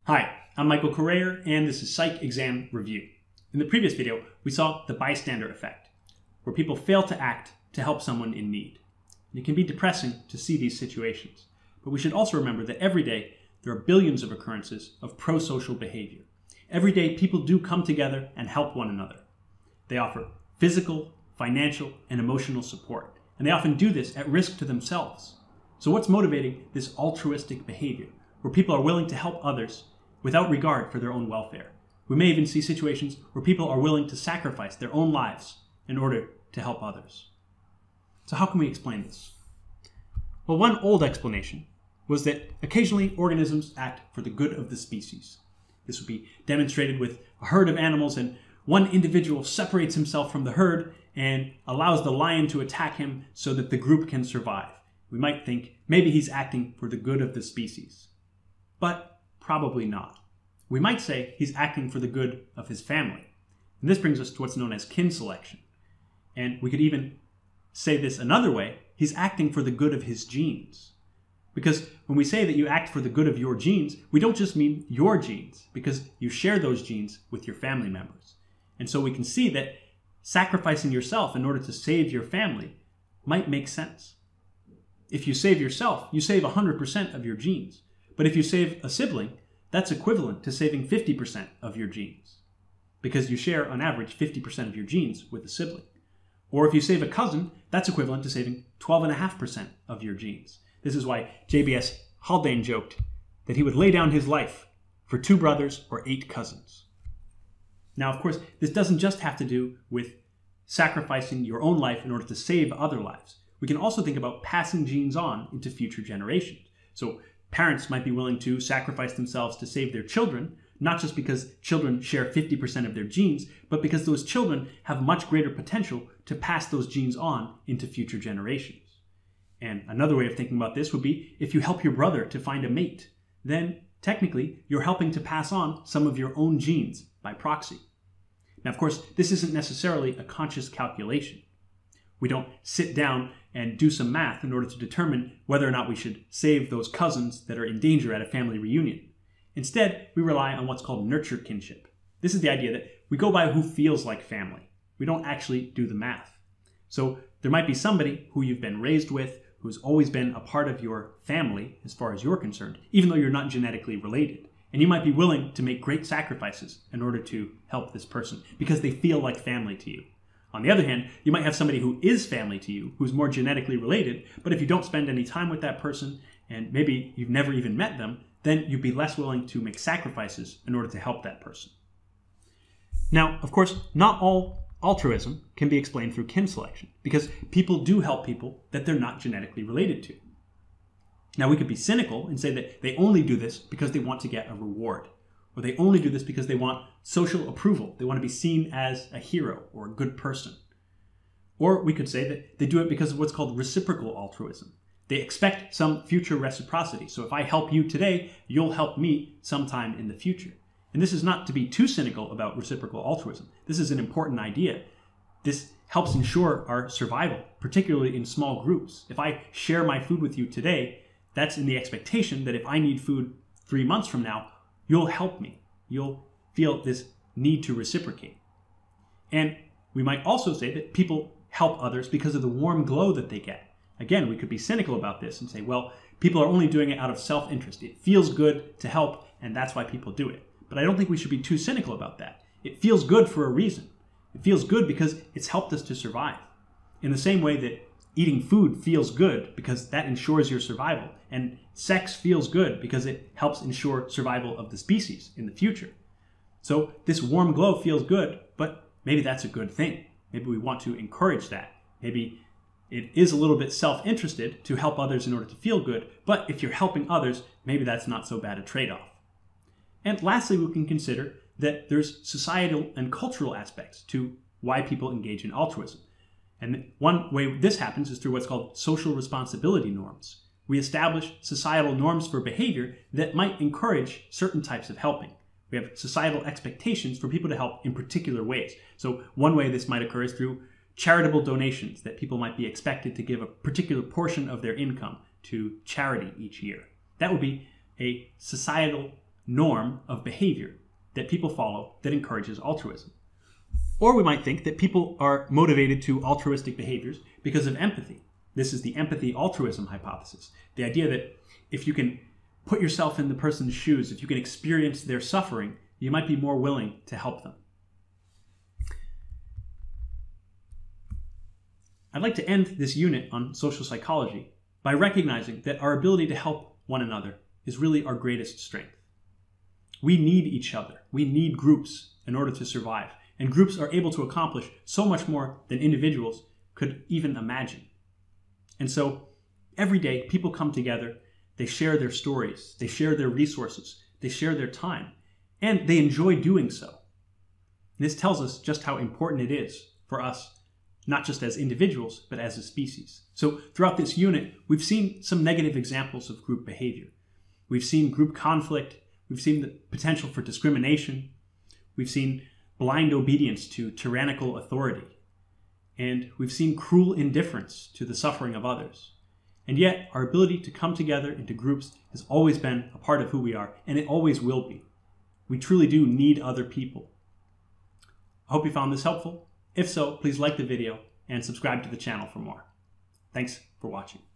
Hi, I'm Michael Correa, and this is Psych Exam Review. In the previous video, we saw the bystander effect, where people fail to act to help someone in need. And it can be depressing to see these situations, but we should also remember that every day there are billions of occurrences of prosocial behavior. Every day people do come together and help one another. They offer physical, financial, and emotional support, and they often do this at risk to themselves. So what's motivating this altruistic behavior, where people are willing to help others without regard for their own welfare? We may even see situations where people are willing to sacrifice their own lives in order to help others. So how can we explain this? Well, one old explanation was that occasionally organisms act for the good of the species. This would be demonstrated with a herd of animals, and one individual separates himself from the herd and allows the lion to attack him so that the group can survive. We might think maybe he's acting for the good of the species, but probably not. We might say he's acting for the good of his family. And this brings us to what's known as kin selection. And we could even say this another way: he's acting for the good of his genes. Because when we say that you act for the good of your genes, we don't just mean your genes, because you share those genes with your family members. And so we can see that sacrificing yourself in order to save your family might make sense. If you save yourself, you save 100% of your genes. But if you save a sibling, that's equivalent to saving 50% of your genes, because you share on average 50% of your genes with a sibling. Or if you save a cousin, that's equivalent to saving 12.5% of your genes. This is why JBS Haldane joked that he would lay down his life for 2 brothers or 8 cousins. Now, of course, this doesn't just have to do with sacrificing your own life in order to save other lives. We can also think about passing genes on into future generations. So parents might be willing to sacrifice themselves to save their children, not just because children share 50% of their genes, but because those children have much greater potential to pass those genes on into future generations. And another way of thinking about this would be, if you help your brother to find a mate, then technically you're helping to pass on some of your own genes by proxy. Now, of course, this isn't necessarily a conscious calculation. We don't sit down and do some math in order to determine whether or not we should save those cousins that are in danger at a family reunion. Instead, we rely on what's called nurture kinship. This is the idea that we go by who feels like family. We don't actually do the math. So there might be somebody who you've been raised with, who's always been a part of your family as far as you're concerned, even though you're not genetically related. And you might be willing to make great sacrifices in order to help this person because they feel like family to you. On the other hand, you might have somebody who is family to you, who's more genetically related, but if you don't spend any time with that person, and maybe you've never even met them, then you'd be less willing to make sacrifices in order to help that person. Now, of course, not all altruism can be explained through kin selection, because people do help people that they're not genetically related to. Now, we could be cynical and say that they only do this because they want to get a reward, or they only do this because they want social approval. They want to be seen as a hero or a good person. Or we could say that they do it because of what's called reciprocal altruism. They expect some future reciprocity. So if I help you today, you'll help me sometime in the future. And this is not to be too cynical about reciprocal altruism. This is an important idea. This helps ensure our survival, particularly in small groups. If I share my food with you today, that's in the expectation that if I need food 3 months from now, you'll help me. You'll feel this need to reciprocate. And we might also say that people help others because of the warm glow that they get. Again, we could be cynical about this and say, well, people are only doing it out of self-interest. It feels good to help, and that's why people do it. But I don't think we should be too cynical about that. It feels good for a reason. It feels good because it's helped us to survive. In the same way that eating food feels good because that ensures your survival, and sex feels good because it helps ensure survival of the species in the future. So this warm glow feels good, but maybe that's a good thing. Maybe we want to encourage that. Maybe it is a little bit self-interested to help others in order to feel good, but if you're helping others, maybe that's not so bad a trade-off. And lastly, we can consider that there's societal and cultural aspects to why people engage in altruism. And one way this happens is through what's called social responsibility norms. We establish societal norms for behavior that might encourage certain types of helping. We have societal expectations for people to help in particular ways. So one way this might occur is through charitable donations, that people might be expected to give a particular portion of their income to charity each year. That would be a societal norm of behavior that people follow that encourages altruism. Or we might think that people are motivated to altruistic behaviors because of empathy. This is the empathy-altruism hypothesis. The idea that if you can put yourself in the person's shoes, if you can experience their suffering, you might be more willing to help them. I'd like to end this unit on social psychology by recognizing that our ability to help one another is really our greatest strength. We need each other. We need groups in order to survive. And groups are able to accomplish so much more than individuals could even imagine. And so every day people come together, they share their stories, they share their resources, they share their time, and they enjoy doing so. And this tells us just how important it is for us, not just as individuals, but as a species. So throughout this unit, we've seen some negative examples of group behavior. We've seen group conflict, we've seen the potential for discrimination, we've seen blind obedience to tyrannical authority, and we've seen cruel indifference to the suffering of others. And yet, our ability to come together into groups has always been a part of who we are, and it always will be. We truly do need other people. I hope you found this helpful. If so, please like the video and subscribe to the channel for more. Thanks for watching.